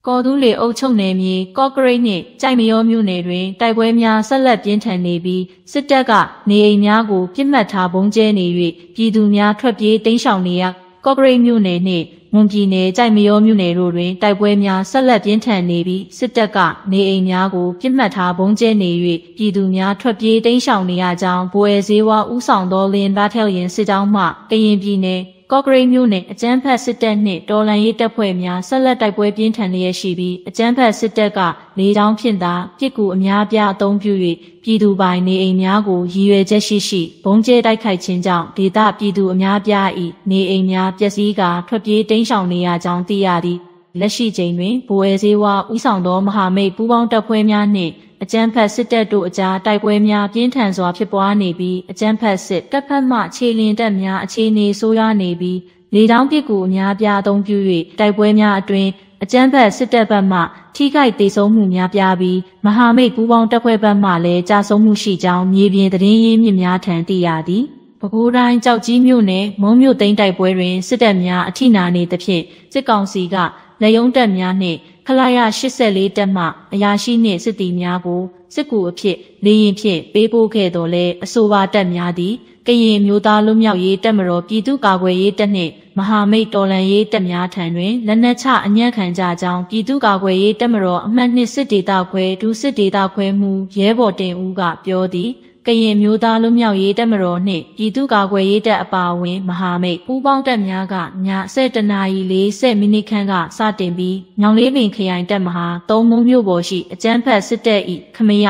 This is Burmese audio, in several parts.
ကော်တူးလေအုပ်ချုပ်နယ်မြေကော့ကရိတ်နှင့်ကြိုက်မရောမြို့နယ်တွင်တိုက်ပွဲများဆက်လက်ပြင်းထန်နေပြီးစစ်တပ်ကနေအိမ်များကိုပြစ်မှတ်ထားပုံကျဲနေ၍ပြည်သူများထွက်ပြေးတိမ်းရှောင်နေရကော့ကရိတ်မြို့နယ်နှင့်မွန်ပြည်နယ်ကြိုက်မရောမြို့နယ်တို့တွင်တိုက်ပွဲများဆက်လက်ပြင်းထန်နေပြီးစစ်တပ်ကနေအိမ်များကိုပြစ်မှတ်ထားပုံကျဲနေ၍ပြည်သူများထွက်ပြေးတိမ်းရှောင်နေရကြောင်းဗိုလ်ရဲဝါဦးဆောင်သောလင်းဘာထက်ရင်စစ်ကြောင်းမှကရင်ပြည်နယ်ကော့ကရိတ်မြို့နယ်အကြမ်းဖက်စစ်တပ်နှင့်တော်လှန်ရေးတပ်ဖွဲ့များဆက်လက်တိုက်ပွဲပြင်းထန်လျက်ရှိပြီးအကြမ်းဖက်စစ်တပ်ကလေကြောင်းဖြင့်သာပစ်ကူအများပြားအသုံးပြု၍ပြည်သူပိုင်နေအိမ်များကိုရည်ရွယ်ချက်ရှိဘုံကျဲတိုက်ခိုက်ခြင်းကြောင့်ဒေသပြည်သူအများပြား၏နေအိမ်များပျက်စီးကာထွက်ပြေးတိမ်းရှောင်နေရကြောင်းသိရသည်လက်ရှိချိန်တွင်ဗိုလ်ရဲဝါဦးဆောင်သောမဟာမိတ်ပူးပေါင်းတပ်ဖွဲ့များနှင့်အကြမ်းဖက်စစ်တပ်တို့အကြားတိုက်ပွဲများပြင်းထန်စွာဖြစ်ပွားနေပြီးအကြမ်းဖက်စစ်တပ်ဖက်မှခြေလျင်တပ်များအခြေအနေဆိုးရွားနေပြီးလေကြောင်းပစ်ကူအများပြားအသုံးပြု၍တိုက်ပွဲများအတွင်းအကြမ်းဖက်စစ်တပ်ဘက်မှထိခိုက်ဒေဆုံးမှုများပြားပြီးမဟာမိတ်ပူးပေါင်းတပ်ဖွဲ့ဘက်မှလည်းကြာဆုံးမှုရှိကြောင်းမြေပြင်သတင်းရင်းမြစ်များထံသိရသည်ပဲခူးတိုင်းကြောက်ကြီးမြို့နယ်မုံမြို့သိမ်းတိုက်ပွဲတွင်စစ်တပ်များအထိနာနေသဖြင့်စစ်ကောင်စီကလက်ယုံတပ်များနှင့်ခလာရ84တပ်မှအရာရှိနှင့်စစ်သည်များကိုစစ်ကူအဖြစ်လေရင်ဖြင့်ပေးပို့ခဲ့တော်လဲအဆိုပါတပ်များသည်ကရင်မျိုးသားလူမျိုးရေးတပ်မတော်ပြည်သူ့ကာကွယ်ရေးတပ်နှင့်မဟာမိတ်တော်လှန်ရေးတပ်များထံတွင်လက်နက်ချအညံ့ခံကြကြောင်းပြည်သူ့ကာကွယ်ရေးတပ်မတော်အမှတ်2စစ်ဒေသခွဲဒုစစ်ဒေသခွဲမှူးရဲဘော်တင်ဦးကပြောသည်ကရင်မျိုးသားလူမျိုးရေးတပ်မတော်နှင့်ပြည်သူ့ကာကွယ်ရေးတပ်အပါအဝင်မဟာမိတ်ပူးပေါင်းတပ်များကည7:40မိနစ်ခန့်ကစတင်ပြီးညောင်လေးပင်ခရိုင်တပ်မဟာ3မုံမြို့ပေါ်ရှိအကြမ်းဖက်စစ်တပ်၏ခမရ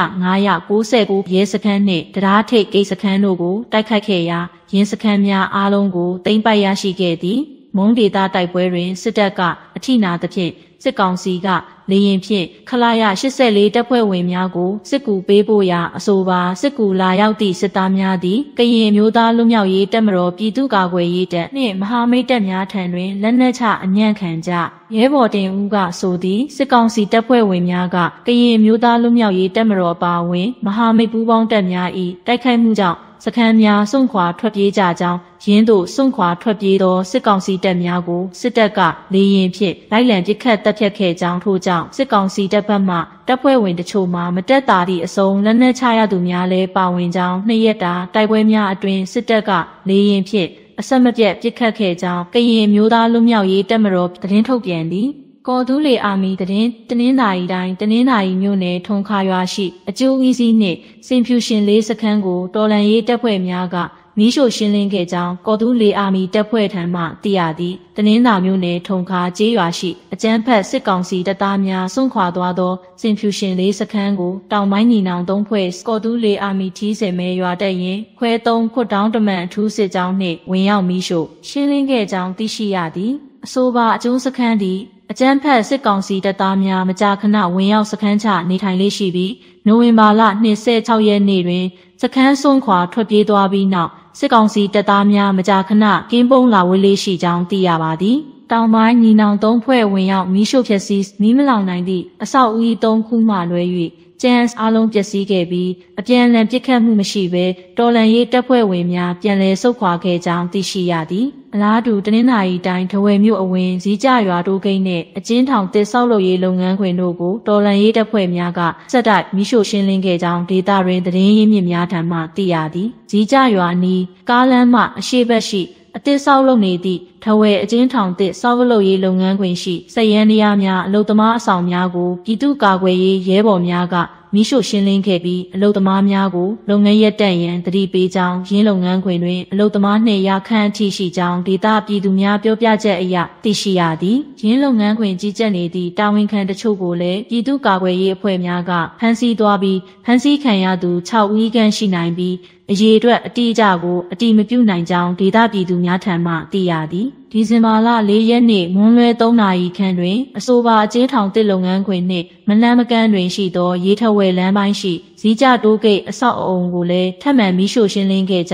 999ရဲစခန်းနှင့်တရားထိပ်ဂိတ်စခန်းတို့ကိုတိုက်ခိုက်ခဲ့ရာရင်းစခန်းများအားလုံးကိုသိမ်းပိုက်ရရှိခဲ့သည်မုံဒေသတိုက်ပွဲတွင်စစ်တပ်ကအထိနာသဖြင့်စစ်ကောင်စီကလေရင်ဖြင့်ခလာရ84တပ်ဖွဲ့ဝင်များကိုစစ်ကူပေးဖို့ရာအဆိုပါစစ်ကူလာရောက်သည့်စစ်သားများသည်ကရင်မျိုးသားလူမျိုးရေးတပ်မတော်ပြည်သူ့ကာကွယ်ရေးတပ်နှင့်မဟာမိတ်တပ်များထံတွင်လက်နက်ချအညံ့ခံကြရဲဘော်တင်ဦးကဆိုသည်စစ်ကောင်စီတပ်ဖွဲ့ဝင်များကကရင်မျိုးသားလူမျိုးရေးတပ်မတော်အပါအဝင်မဟာမိတ်ပူးပေါင်းတပ်များ၏တိုက်ခိုက်မှုကြောင့်စခန်းများစွန့်ခွာထွက်ပြေးကြကြောင်းရင်းတို့စွန့်ခွာထွက်ပြေးသောစစ်ကောင်စီတပ်များကိုစစ်တပ်ကလေရင်ဖြင့်လိုက်လံပစ်ခတ်တပ်ဖြတ်ခဲ့ကြောင်းထို့ကြောင့်စစ်ကောင်စီတပ်ဘက်မှတပ်ဖွဲ့ဝင်တချို့မှမတက်တာသည့်အစုံလက်နက်ချရသူများလည်းပါဝင်ကြောင်းနှစ်ရက်တာတိုက်ပွဲများအတွင်းစစ်တပ်ကလေရင်ဖြင့်အဆက်မပြတ်ပစ်ခတ်ခဲ့ကြောင်းကရင်မျိုးသားလူမျိုးရေးတပ်မတော်သတင်းထုတ်ပြန်သည်ကော်တူးလေအာမီသတင်းတနင်္သာရီတိုင်းတနင်္သာရီမြို့နယ်ထုံခါရွာရှိအကျိုးဦးစီးနှင့်စင်ဖြူရှင်လေးစခန်းကိုတော်လန်ရေးတပ်ဖွဲ့များကမီးရှို့ရှင်းလင်းခဲ့ကြောင်းကော်တူးလေအာမီတပ်ဖွဲ့ထံမှသိရသည်တနင်္သာမြို့နယ်ထုံခါကျေးရွာရှိအကြမ်းဖက်စစ်ကောင်စီတပ်သားများစွန့်ခွာသွားသောစင်ဖြူရှင်လေးစခန်းကိုတောင်ပိုင်းညီနောင်3ဖွဲ့ကော်တူးလေအာမီထီးစင်မဲရွာတက်ရင်ခွဲ3ခွတ်တောင်းတမန်အထူးစစ်ကြောင်းနှင့်ဝင်ရောက်မီးရှို့ရှင်းလင်းခဲ့ကြောင်းသိရှိရသည်အဆိုပါအကျိုးစခန်းသည်အကြမ်းဖက်စစ်ကောင်စီတပ်သားများမကြာခဏဝင်ရောက်စခန်းချနေထိုင်လေးရှိပြီးနိုဝင်ဘာလ26ရက်နေ့တွင်စခန်းစွန့်ခွာထွက်ပြေးသွားပြီးနောက်စစ်ကောင်စီတပ်သားများမကြာခဏကင်းပုံးလာဝေးလေးရှိကြောင်းသိရပါသည်တောင်ပိုင်းညီနောင်3ဖွဲ့ဝင်ရောက်မီးရှို့ဖျက်ဆီးမီးမလောင်နိုင်သည့်အဆောက်အဦ3ခုမှလွဲ၍ကျန်းအားလုံးပျက်စီးခဲ့ပြီးအပြန်အလှန်ပစ်ခတ်မှုမရှိဘဲတော်လန်ရေးတပ်ဖွဲ့ဝင်များပြန်လည်ဆုတ်ခွာခဲ့ကြောင်းသိရှိရသည်အလားတူတနင်္သာရီတိုင်းထဝယ်မြို့အဝင်ဇီးကြရွာတိုးကိန်းနှင့်အကျဉ်းထောင်တစ်ဆောက်လုပ်ရေးလုပ်ငန်းခွင်တို့ကိုတော်လန်ရေးတပ်ဖွဲ့များကစက်တိုက်မီးရှို့ရှင်းလင်းခဲ့ကြောင်းဒေသတွင်သတင်းရင်းမြစ်များထံမှသိရသည်ဇီးကြရွာနီးကားလမ်းမှအရှေ့ဘက်ရှိအသစ်ဆောက်လုပ်နေသည့်ထဝယ်အကျဉ်းထောင်သစ်ဆောက်လုပ်ရေးလုပ်ငန်းခွင်ရှိစက်ရန်တရားများအလုပ်သမားအဆောင်များကိုပြည်သူ့ကာကွယ်ရေးရဲဘော်များကမီးရှို့ရှင်းလင်းခဲ့ပြီးအလုပ်သမားများကိုလုပ်ငန်းရပ်တန့်ရန်တတိပေးကြောင်းရင်းလုပ်ငန်းခွင်တွင်အလုပ်သမား200ခန့်အထိရှိကြောင်းဒေသပြည်သူများပြောပြချက်အရသိရှိရသည်ရင်းလုပ်ငန်းခွင်ကြီးကြပ်နေသည့်တာဝန်ခံတချို့ကိုလည်းပြည်သူ့ကာကွယ်ရေးအဖွဲ့များကဖမ်းဆီးသွားပြီးဖမ်းဆီးခံရသူ6ဦးခန့်ရှိနိုင်ပြီးအရေအတွက်အတိအကျကိုအတိမပြုနိုင်ကြောင်းဒေသပြည်သူများထံမှသိရသည်ဒီဇင်ဘာလ4ရက်နေ့မွန်းလွဲ3နာရီခန့်တွင်အဆိုပါအကျဉ်းထောင်တစ်လုပ်ငန်းခွင်နှင့်မလန်းမကန်းတွင်ရှိသောရေထဝယ်လမ်းပိုင်းရှိဇီးကြတိုးဂိတ်အဆောက်အအုံကိုလည်းထပ်မံမီးရှို့ရှင်းလင်းခဲ့ကြောင်း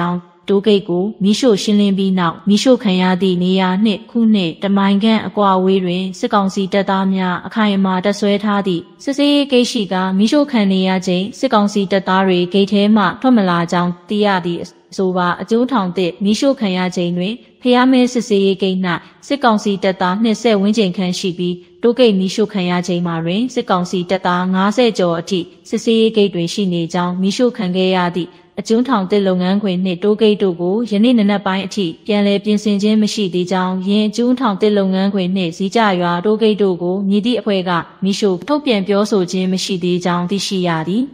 တိုးဂိတ်ကိုမီးရှို့ရှင်းလင်းပြီးနောက်မီးရှို့ခံရသည့်နေရာနှင့်ခုနှင့်တမိုင်ခန့်အကွာအဝေးတွင်စစ်ကောင်စီတပ်သားများအခိုင်အမာတပ်ဆွဲထားသည့်စစ်ဆေးရေးဂိတ်ရှိကမီးရှို့ခံနေရချိန်စစ်ကောင်စီတပ်သားတွေဂိတ်ထဲမှထွက်မလာကြောင်းသိရသည့်ဆိုပါအကျိုးထောင်သည့်မီးရှို့ခံရချိန်တွင်ဖျားမဲစစ်ဆေးရေးဂိတ်၌စစ်ကောင်စီတပ်သား20ဝန်းကျင်ခန့်ရှိပြီးတိုးဂိတ်မီးရှို့ခံရချိန်မှာတွင်စစ်ကောင်စီတပ်သား90ကျော်အထိစစ်ဆေးရေးဂိတ်တွင်ရှိနေကြောင်းမီးရှို့ခံခဲ့ရသည့်အကျဉ်းထောင်သစ်လုပ်ငန်းခွင်နှင့်တိုးဂိတ်တို့ကိုယနေ့နနက်ပိုင်းအထိပြန်လည်ပြင်ဆင်ခြင်းမရှိသေးကြောင်းယင်းအကျဉ်းထောင်သစ်လုပ်ငန်းခွင်နှင့်ဇီးကြရွာတိုးဂိတ်တို့ကိုမြည်သည့်အဖွဲ့ကမီးရှို့ထုတ်ပြန်ပြောဆိုခြင်းမရှိသေးကြောင်းသိရှိရသည်